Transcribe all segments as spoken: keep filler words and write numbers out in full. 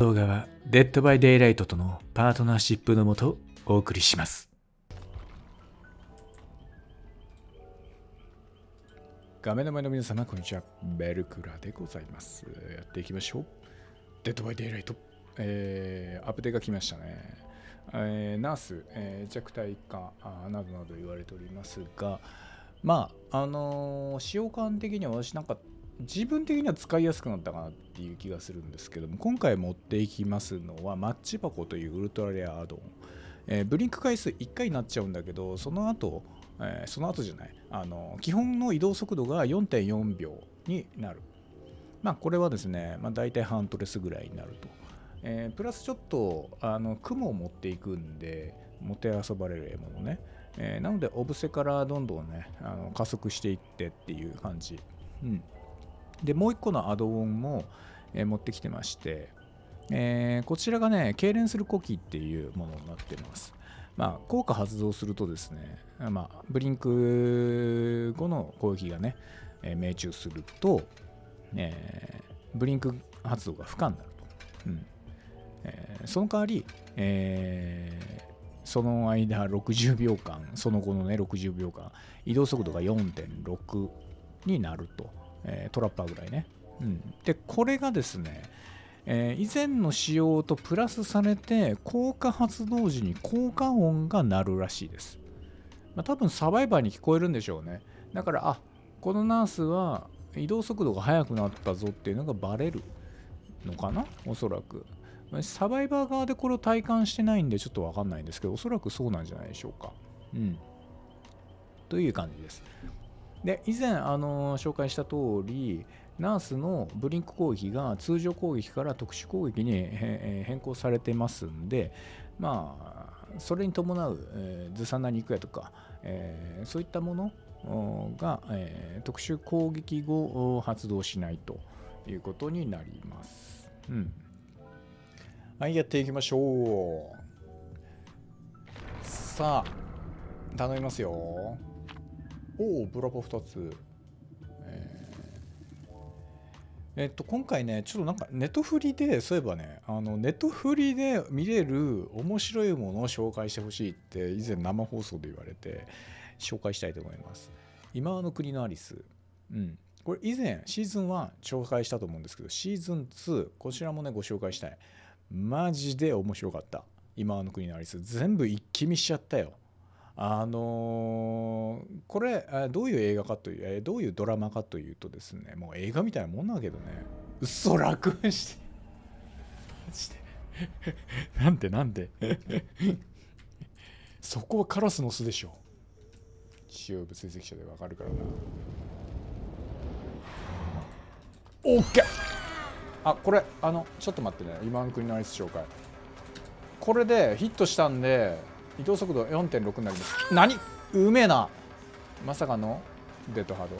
動画はデッドバイデイライトとのパートナーシップのもとお送りします。画面の前の皆様こんにちは、ベルクラでございます。やっていきましょう。デッドバイデイライト、えー、アップデートが来ましたね。えー、ナース、えー、弱体化などなど言われておりますが、まああのー、使用感的には私なんか自分的には使いやすくなったかなっていう気がするんですけども、今回持っていきますのはマッチ箱というウルトラレアアドオン、えー、ブリンク回数いっかいになっちゃうんだけど、その後、えー、その後じゃないあの基本の移動速度が よんてんよんびょうになる。まあこれはですね、まあ、大体ハントレスぐらいになると、えー、プラスちょっとあの雲を持っていくんでもてあそばれる獲物ね、えー、なのでオブセからどんどんねあの加速していってっていう感じ、うん、でもう一個のアドオンも、えー、持ってきてまして、えー、こちらがね痙攣する呼気っていうものになってます。まあ効果発動するとですね、まあ、ブリンク後の攻撃がね、えー、命中すると、えー、ブリンク発動が不可になると、うんえー、その代わり、えー、その間ろくじゅうびょうかん、その後のねろくじゅうびょうかん移動速度が よんてんろく になると、えー、トラッパーぐらいね、うん、でこれがですね、えー、以前の仕様とプラスされて効果発動時に効果音が鳴るらしいです。まあ、多分サバイバーに聞こえるんでしょうね。だからあこのナースは移動速度が速くなったぞっていうのがバレるのかな、おそらく。サバイバー側でこれを体感してないんでちょっと分かんないんですけど、おそらくそうなんじゃないでしょうか。うん。という感じです。で以前あの紹介した通り、ナースのブリンク攻撃が通常攻撃から特殊攻撃に変更されてますんで、まあそれに伴う、えー、ずさんな肉やとか、えー、そういったものが、えー、特殊攻撃後発動しないということになります。うん。はい、やっていきましょう。さあ頼みますよ。おお、ブラボーふたつ。えー、えっと、今回ね、ちょっとなんかネットフリで、そういえばね、あのネットフリで見れる面白いものを紹介してほしいって以前生放送で言われて、紹介したいと思います。今の国のアリス。うん。これ以前シーズンワン紹介したと思うんですけど、シーズンツー、こちらもね、ご紹介したい。マジで面白かった。今の国のアリス。全部一気見しちゃったよ。あのー、これどういう映画かというどういうドラマかというとですね、もう映画みたいなもんだけどね、嘘楽してマジでなんでなんでそこはカラスの巣でしょ。使用物追跡者でわかるからな。オッケー。あ、これあのちょっと待ってね、今の国のアリス紹介、これでヒットしたんで移動速度 よんてんろく になります。何うめえな。まさかのデッドハー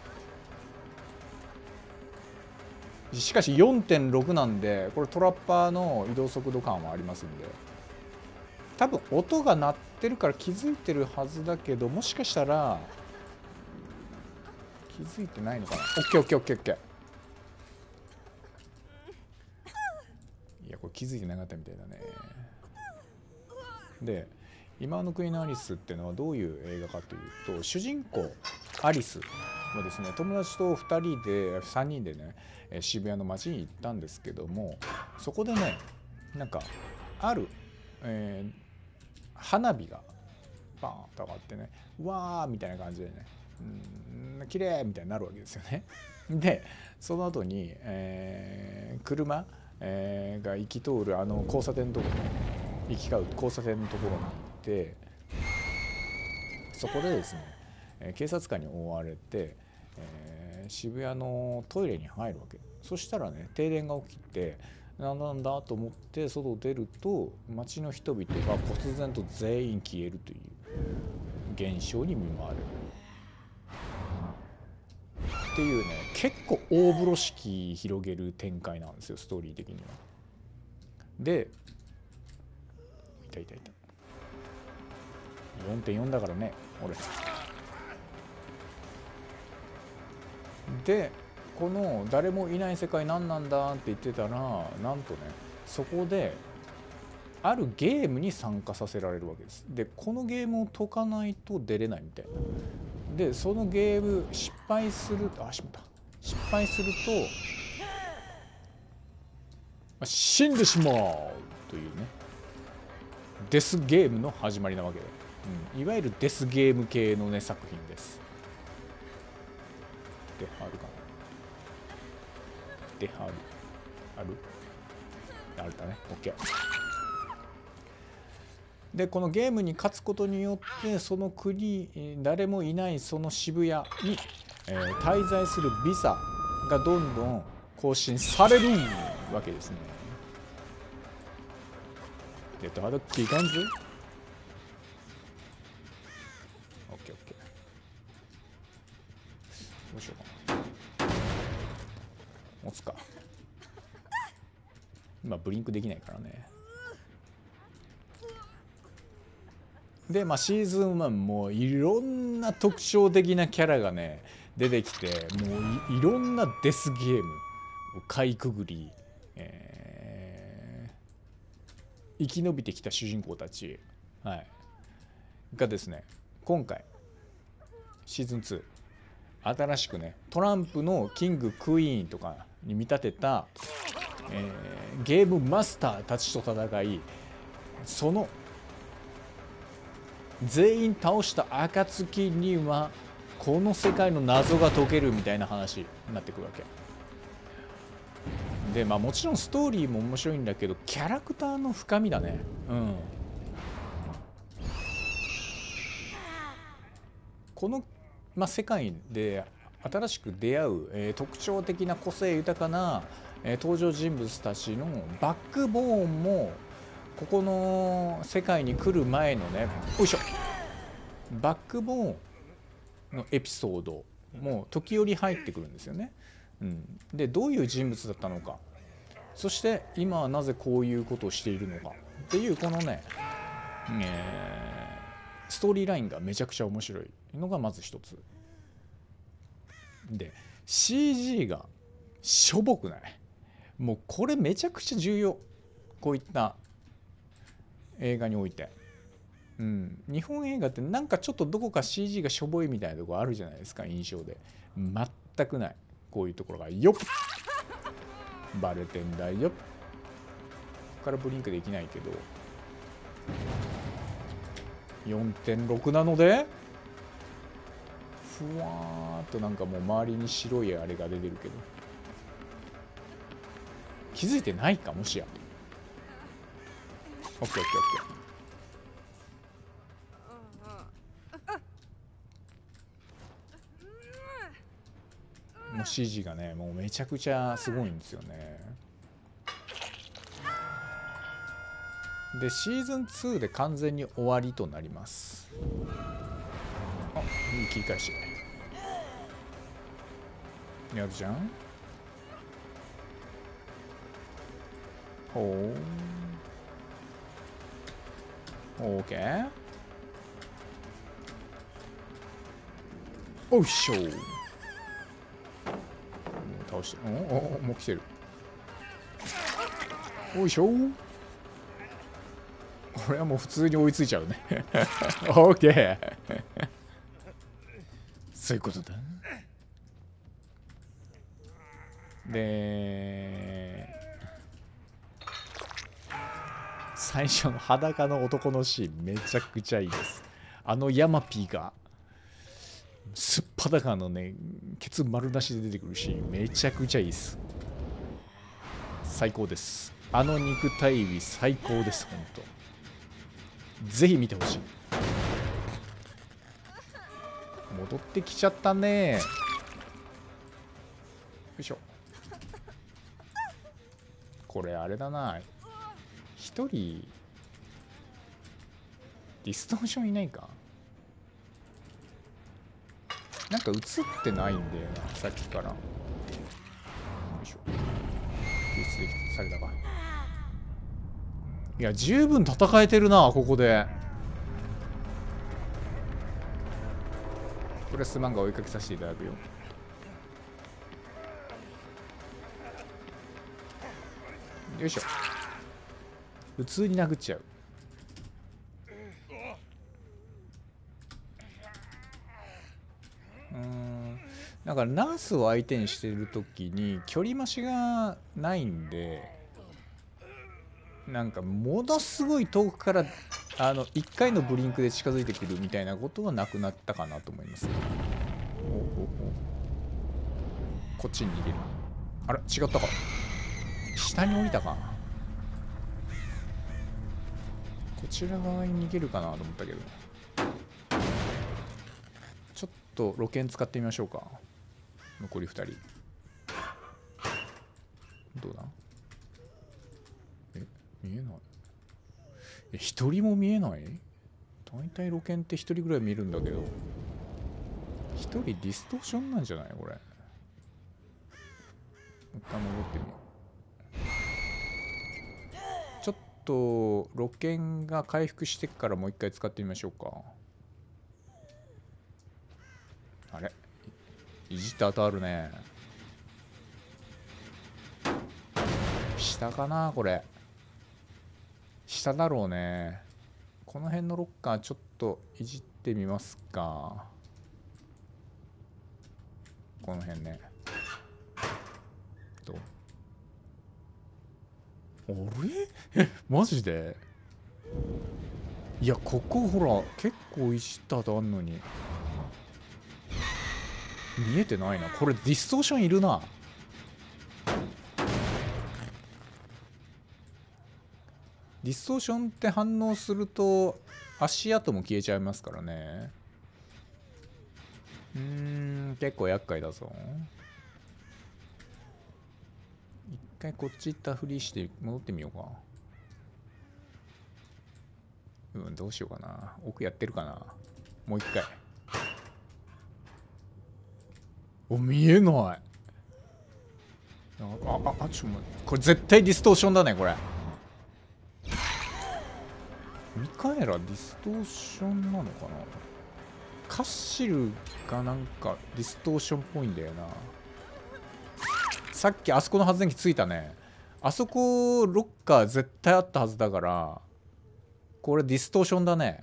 ド。しかし よんてんろく なんで、これトラッパーの移動速度感はありますんで、多分音が鳴ってるから気づいてるはずだけど、もしかしたら気づいてないのかな。オッケーオッケーオッケーオッケー。いやこれ気づいてなかったみたいだね。で今の国のアリスっていうのはどういう映画かというと、主人公アリスはですね、友達とふたりでさんにんでね渋谷の街に行ったんですけども、そこでねなんかある、えー、花火がバーンと上がってね、うわーみたいな感じでね、うん綺麗みたいになるわけですよね。でその後に、えー、車、えー、が行き通るあの交差点のところ、ね、行き交う交差点のところに行って、そこでですね警察官に追われて、えー、渋谷のトイレに入るわけ。そしたらね停電が起きて、なんだなんだと思って外出ると、街の人々が忽然と全員消えるという現象に見舞われるっていうね、結構大風呂敷広げる展開なんですよ、ストーリー的には。でいたいたいた よんてんよん だからね俺。でこの誰もいない世界何なんだって言ってたら、なんとねそこであるゲームに参加させられるわけです。でこのゲームを解かないと出れないみたいな。でそのゲーム失敗するとあしまった失敗すると死んでしまうというねデスゲームの始まりなわけで、うん、いわゆるデスゲーム系のね作品です。であるかなであるあるあるだね OK。でこのゲームに勝つことによってその国誰もいないその渋谷に、えー、滞在するビザがどんどん更新されるわけですね。でどうだ期間図 ?オッケーオッケー。どうしようかな。持つか。今ブリンクできないからね。でまあシーズンワンもいろんな特徴的なキャラがね出てきてもう い, いろんなデスゲームをかいくぐり、えー、生き延びてきた主人公たち、はい、がですね今回シーズンツー新しくねトランプのキングクイーンとかに見立てた、えー、ゲームマスターたちと戦いその全員倒した暁にはこの世界の謎が解けるみたいな話になってくるわけで、まあもちろんストーリーも面白いんだけどキャラクターの深みだね。うんこの、まあ、世界で新しく出会う、えー、特徴的な個性豊かな、えー、登場人物たちのバックボーンもここの世界に来る前のねよいしょバックボーンのエピソードも時折入ってくるんですよね。うん、でどういう人物だったのかそして今はなぜこういうことをしているのかっていうこのね、えー、ストーリーラインがめちゃくちゃ面白いのがまず一つで シージー がしょぼくないもうこれめちゃくちゃ重要こういった映画において、うん、日本映画ってなんかちょっとどこか シージー がしょぼいみたいなところあるじゃないですか印象で全くないこういうところがよっバレてんだよここからブリンクできないけど よんてんろく なのでふわーっとなんかもう周りに白いあれが出てるけど気づいてないかもしやオッケーオッケーオッケーもう シージー がねもうめちゃくちゃすごいんですよね。でシーズンツーで完全に終わりとなります。あいい切り返しやるじゃん。ほうオーケーおいしょ倒しておおもう来てるおいしょこれはもう普通に追いついちゃうねオーケーそういうことだで最初の裸の男のシーンめちゃくちゃいいです。あのヤマピーがすっぱだかのねケツ丸出しで出てくるシーンめちゃくちゃいいです。最高です。あの肉体美最高です。ほんとぜひ見てほしい。戻ってきちゃったねよいしょこれあれだな一人ディストーションいないかなんか映ってないんだよなさっきからよいしょ救出できされたかいや十分戦えてるなここでプレス漫画追いかけさせていただくよよいしょ普通に殴っちゃう。うーんだからナースを相手にしてる時に距離増しがないんで、なんかものすごい遠くからあのいっかいのブリンクで近づいてくるみたいなことはなくなったかなと思います。おおおこっちに逃げる。あら違ったか、下に降りたか。こちら側に逃げるかなと思ったけど、ちょっと露剣使ってみましょうか。残りふたりどうだ。え見えない。え一人も見えない。大体露剣って一人ぐらい見るんだけど、一人ディストーションなんじゃないこれ。一回戻ってみよう。ちょっと露剣が回復してからもう一回使ってみましょうか。あれいじって当たるね。下かなこれ。下だろうね。この辺のロッカーちょっといじってみますか。この辺ね。どう。あれマジで。いやここほら結構いじった後あんのに見えてないな。これディストーションいるな。ディストーションって反応すると足跡も消えちゃいますからね。うーん結構厄介だぞ。一回こっち行ったふりして戻ってみようか。うんどうしようかな。奥やってるかな。もう一回。お見えない。あああちょっとこれ絶対ディストーションだねこれ。ミカエラディストーションなのかな。カッシルがなんかディストーションっぽいんだよな。さっきあそこの発電機ついたね。あそこロッカー絶対あったはずだから、これディストーションだね。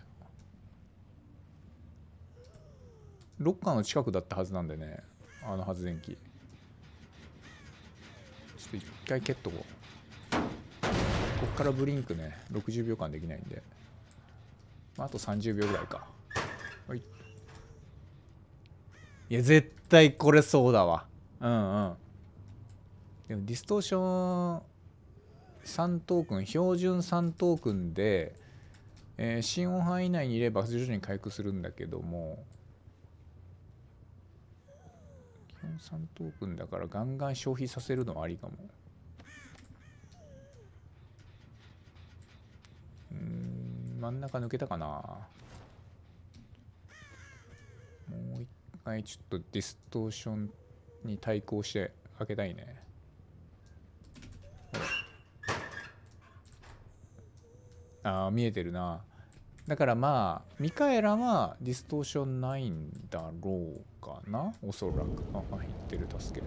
ロッカーの近くだったはずなんでね、あの発電機。ちょっと一回蹴っとこう。こっからブリンクねろくじゅうびょうかんできないんで、あとさんじゅうびょうぐらいか。はい。いや絶対これそうだわ。うんうん。でもディストーションさんトークン、標準さんトークンで、えー、心音範囲内にいれば徐々に回復するんだけども、基本さんトークンだからガンガン消費させるのはありかも。うーん真ん中抜けたかな。もう一回ちょっとディストーションに対抗して開けたいね。ああ見えてるな。だからまあミカエラはディストーションないんだろうかなおそらく。あ入ってる助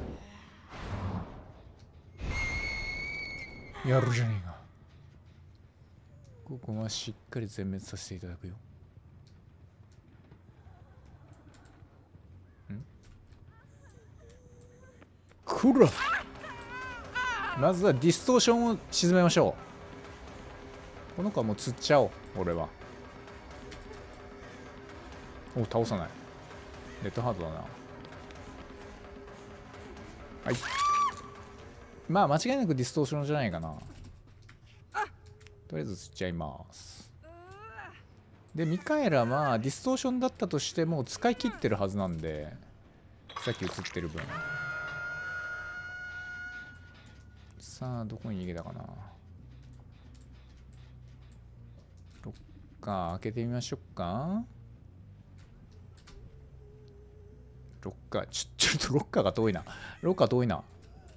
けやるじゃねえか。ここはしっかり全滅させていただくよ。んくらまずはディストーションを沈めましょう。この子はもう釣っちゃおう俺は。お倒さない。レッドハートだな。はい。まあ間違いなくディストーションじゃないかな。とりあえず釣っちゃいます。でミカエラはディストーションだったとしても使い切ってるはずなんで、さっき映ってる分。さあどこに逃げたかな。ロッカー開けてみましょうか。ロッカーちょちょっとロッカーが遠いな。ロッカー遠いな。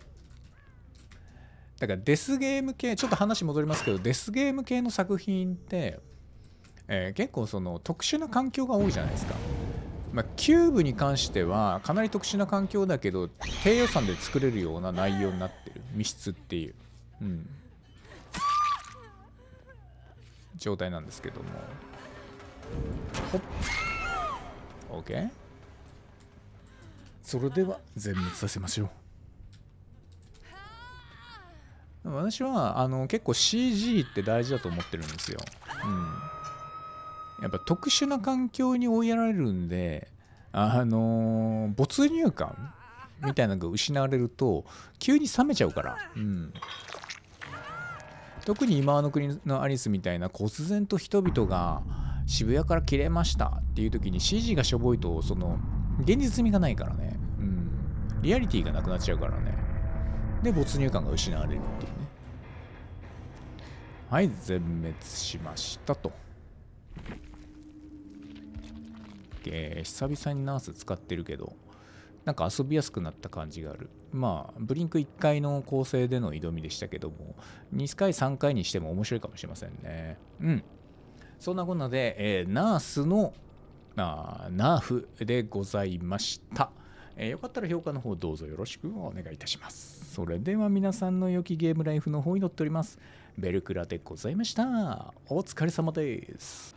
だからデスゲーム系、ちょっと話戻りますけど、デスゲーム系の作品って、えー、結構その特殊な環境が多いじゃないですか。まあ、キューブに関してはかなり特殊な環境だけど低予算で作れるような内容になってる。密室っていう。うん。 状態なんですけども。ほっ。OK。それでは全滅させましょう。私はあの結構 シージー って大事だと思ってるんですよ。うん。やっぱ特殊な環境に追いやられるんで、あのー、没入感みたいなのが失われると急に冷めちゃうから。うん。特に今の国のアリスみたいな忽然と人々が渋谷から切れましたっていう時に シージー がしょぼいとその現実味がないからね。うん。リアリティがなくなっちゃうからね。で、没入感が失われるっていうね。はい、全滅しましたと。えー、久々にナース使ってるけど、なんか遊びやすくなった感じがある。まあ、ブリンクいっかいの構成での挑みでしたけども、にかい、さんかいにしても面白いかもしれませんね。うん。そんなこんなで、えー、ナースの、あーナーフでございました。えー、よかったら評価の方どうぞよろしくお願いいたします。それでは皆さんの良きゲームライフの方に乗っております。ベルクラでございました。お疲れ様です。